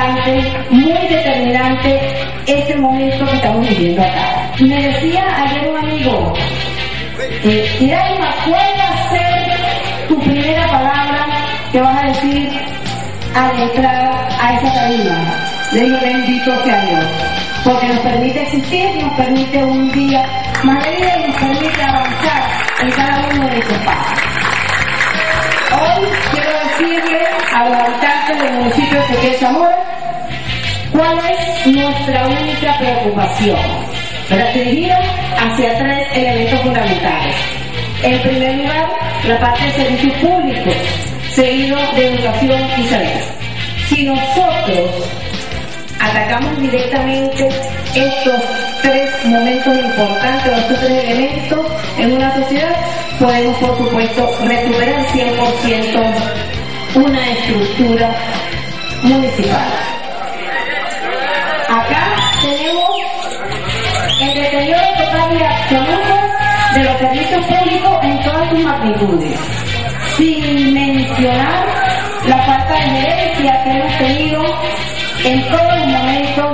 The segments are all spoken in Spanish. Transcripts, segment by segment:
importante, muy determinante este momento que estamos viviendo acá. Me decía ayer un amigo, Iraima, ¿cuál va a ser tu primera palabra que vas a decir al entrar a esa tarima? Le digo, bendito sea Dios, porque nos permite existir, nos permite un día más de vida y nos permite avanzar en cada uno de nuestros pasos. Hoy quiero decirle a los habitantes del municipio de Ezequiel Zamora cuál es nuestra única preocupación, dirigida hacia tres elementos fundamentales. En primer lugar, la parte de servicios públicos, seguido de educación y salud. Si nosotros atacamos directamente estos tres momentos importantes, estos tres elementos en una sociedad, podemos por supuesto recuperar 100% una estructura municipal. Acá tenemos el deterioro total y absoluto de los servicios públicos en todas sus magnitudes, sin mencionar la falta de gerencia que hemos tenido en todos los momentos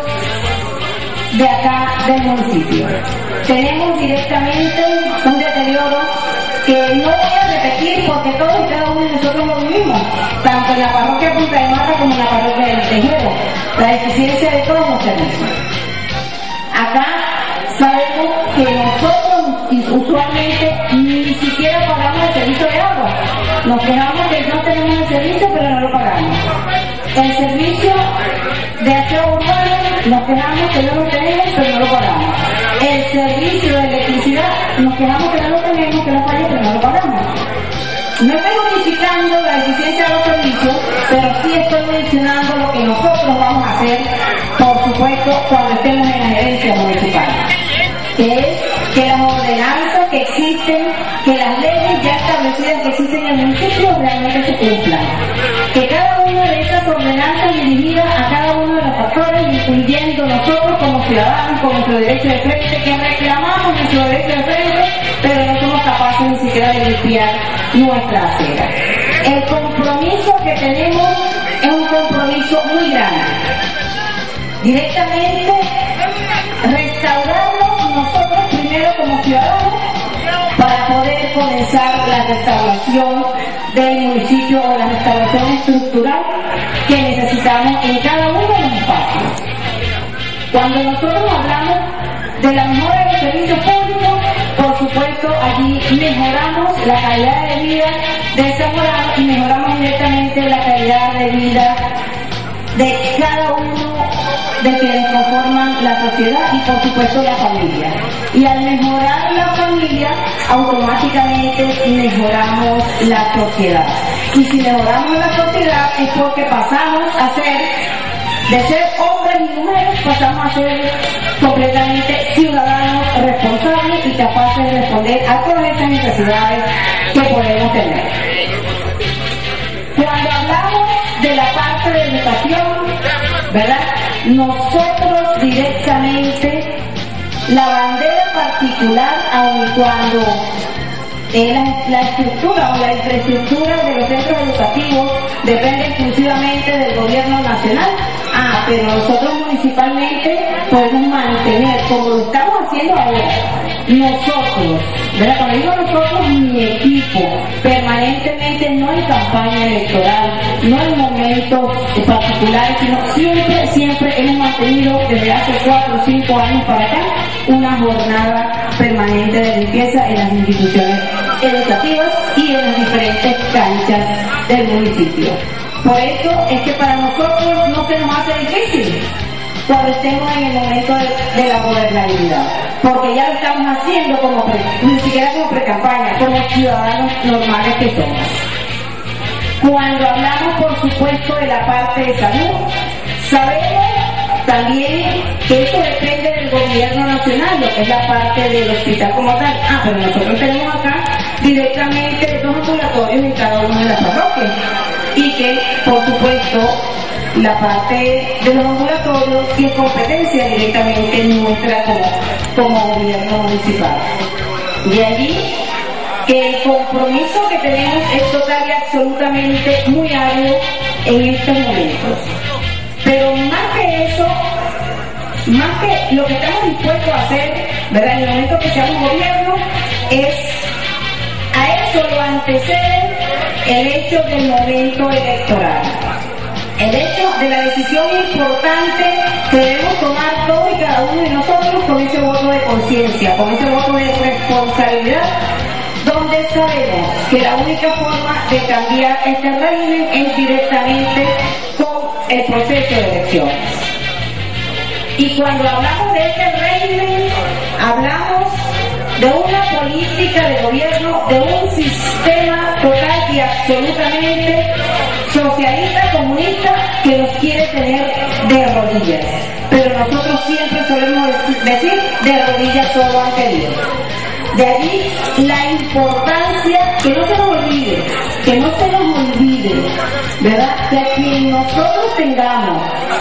de acá del municipio. Tenemos directamente un deterioro que no voy a repetir porque todos y cada uno de nosotros lo vivimos, tanto en la parroquia Punta de Mata como en la parroquia del Tejuelo, la deficiencia de todos los servicios. Acá sabemos que nosotros usualmente ni siquiera pagamos el servicio de agua. Nos quejamos que no tenemos el servicio, pero no lo pagamos. El servicio de aseo urbano, nos quejamos que no lo tenemos, pero no lo pagamos. El servicio de electricidad, nos quejamos que no lo tenemos, que no falla, pero no lo pagamos. No estoy justificando la deficiencia de los servicios, pero sí estoy mencionando lo que nosotros vamos a hacer, por supuesto, cuando estemos en la gerencia municipal, que es que las ordenanzas que existen, que las leyes ya establecidas que existen en el municipio realmente se cumplan. Que cada una de esas ordenanzas dirigidas a cada uno de los factores, incluyendo nosotros como ciudadanos, con nuestro derecho de frente, que reclamamos nuestro derecho de frente, pero no somos capaces ni siquiera de limpiar nuestra acera. El compromiso que tenemos es un compromiso muy grande. Directamente restaurarnos nosotros primero como ciudadanos para poder comenzar la restauración del municipio o la restauración estructural que necesitamos en cada uno de los espacios. Cuando nosotros hablamos de la mejora de los servicios públicos, por supuesto allí mejoramos la calidad de vida de zamoranos y mejoramos directamente la calidad de vida de cada uno de quienes conforman la sociedad y por supuesto la familia. Y al mejorar la familia, automáticamente mejoramos la sociedad. Y si mejoramos la sociedad es porque pasamos a ser, de ser hombres y mujeres, pasamos a ser completamente ciudadanos responsables y capaces de responder a todas estas necesidades que podemos tener. Cuando hablamos de la parte de educación, ¿verdad? Nosotros directamente, la bandera particular, aun cuando la estructura o la infraestructura de los centros educativos depende exclusivamente del gobierno nacional, pero nosotros municipalmente podemos mantener, como lo estamos haciendo ahora, nosotros, ¿verdad? Cuando digo nosotros, mi equipo, permanentemente, no en campaña electoral, no en momentos particulares, sino siempre hemos mantenido desde hace 4 o 5 años para acá una jornada permanente de limpieza en las instituciones educativas y en las diferentes canchas del municipio. Por eso es que para nosotros no se nos hace difícil cuando estemos en el momento de la gobernabilidad, porque ya lo estamos haciendo ni siquiera como pre-campaña, como ciudadanos normales que somos. Cuando hablamos, por supuesto, de la parte de salud, sabemos también que eso depende del gobierno nacional, lo que es la parte del hospital como tal. Pero nosotros tenemos acá directamente 2 ambulatorios en cada una de las parroquias, y que, por supuesto, la parte de los ambulatorios y es competencia directamente nuestra como gobierno municipal. De allí que el compromiso que tenemos es total y absolutamente muy arduo en estos momentos. Pero que lo que estamos dispuestos a hacer, ¿verdad?, en el momento que seamos gobierno, es a eso lo antecede el hecho del momento electoral. El hecho de la decisión importante que debemos tomar todos y cada uno de nosotros con ese voto de conciencia, con ese voto de responsabilidad, donde sabemos que la única forma de cambiar este régimen es directamente con el proceso de elecciones. Y cuando hablamos de este régimen, hablamos de una política de gobierno, de un sistema total y absolutamente socialista, comunista, que nos quiere tener de rodillas. Pero nosotros siempre solemos decir, de rodillas solo ante Dios. De allí la importancia, que no se nos olvide, ¿verdad?, que a quien nosotros tengamos,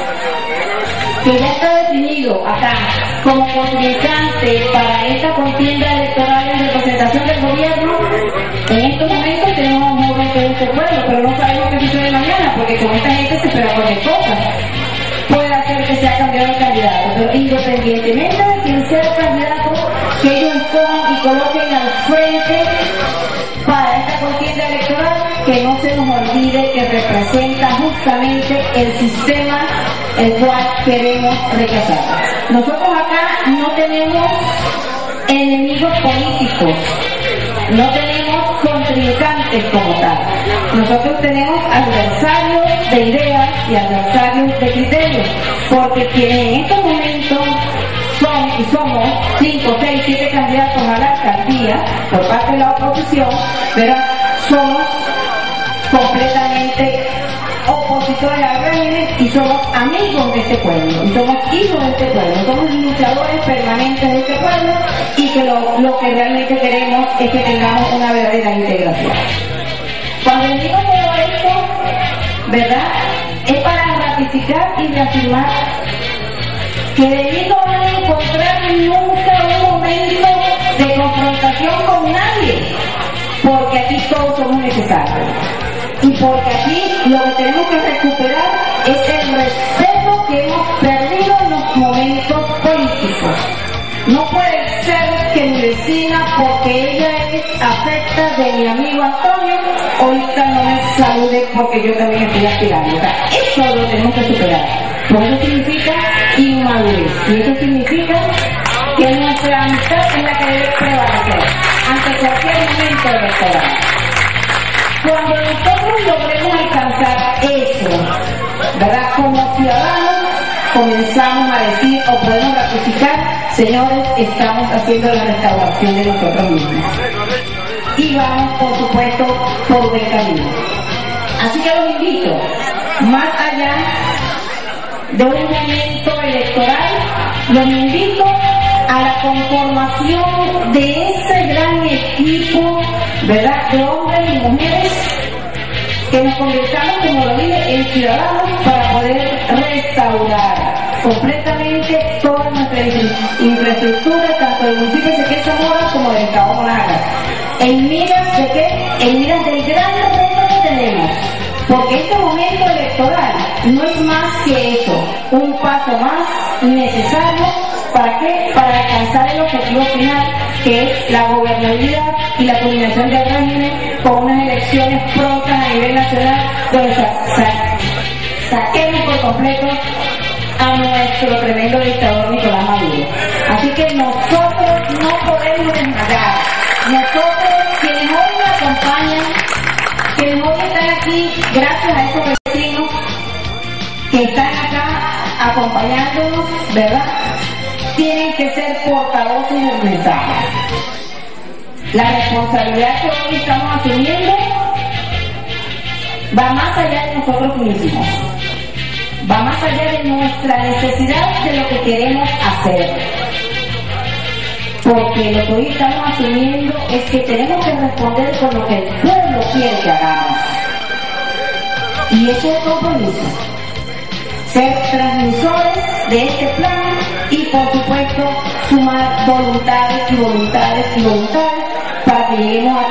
que ya está definido acá como contrincante para esta contienda electoral en representación del gobierno, en estos momentos tenemos un movimiento de este pueblo, pero no sabemos qué sucede mañana, porque con esta gente se espera cualquier cosa. Puede hacer que sea cambiado el candidato, pero independientemente de quién sea el candidato que ellos escojan y coloquen al frente para esta contienda electoral, que no se nos olvide que representa justamente el sistema el cual queremos rechazar. Nosotros acá no tenemos enemigos políticos, no tenemos contrincantes como tal. Nosotros tenemos adversarios de ideas y adversarios de criterios, porque quienes en estos momentos son y somos 5, 6, 7 candidatos a la alcaldía por parte de la oposición, ¿verdad?, somos completamente opositores al régimen y somos amigos de este pueblo, y somos hijos de este pueblo, somos luchadores permanentes de este pueblo, y que lo que realmente queremos es que tengamos una verdadera integración. Cuando les digo todo esto, ¿verdad?, es para ratificar y reafirmar que de mí no van a encontrar nunca un momento de confrontación con nadie, porque aquí todos somos necesarios. Y porque aquí lo que tenemos que recuperar es el respeto que hemos perdido en los momentos políticos. No puede ser que mi vecina, porque ella es afecta de mi amigo Antonio, ahorita no me salude porque yo también estoy aspirando. O sea, eso lo tenemos que superar. Por eso significa inmadurez. Y eso significa que nuestra amistad es la que debe prevalecer ante cualquier momento electoral. Cuando nosotros logremos alcanzar eso, ¿verdad?, como ciudadanos, comenzamos a decir o podemos ratificar, señores, estamos haciendo la restauración de nosotros mismos. Y vamos, por supuesto, por buen camino. Así que los invito, más allá de un momento electoral, los invito a la conformación de ese gran equipo, ¿verdad?, de hombres y mujeres que nos convirtamos, como lo dije, en ciudadanos para poder restaurar completamente toda nuestra infraestructura, tanto del municipio de Ezequiel Zamora como del Estado Monagas. En miras de qué? En miras del gran reto que tenemos. Porque este momento electoral no es más que eso, un paso más necesario, ¿para qué?, para alcanzar el objetivo final, que es la gobernabilidad y la culminación del régimen con unas elecciones prontas a nivel nacional, donde saquemos por completo a nuestro tremendo dictador Nicolás Maduro. Así que nosotros no podemos desmayar. Nosotros, quienes hoy nos acompañan, quienes hoy están aquí, gracias a esos vecinos que están acá acompañándonos, ¿verdad?, tienen que ser portavoces del mensaje. La responsabilidad que hoy estamos asumiendo va más allá de nosotros mismos, va más allá de nuestra necesidad de lo que queremos hacer. Porque lo que hoy estamos asumiendo es que tenemos que responder con lo que el pueblo quiere que hagamos. Y eso es compromiso. Ser transmisores de este plan y, por supuesto, sumar voluntades y voluntades y voluntades para que lleguemos a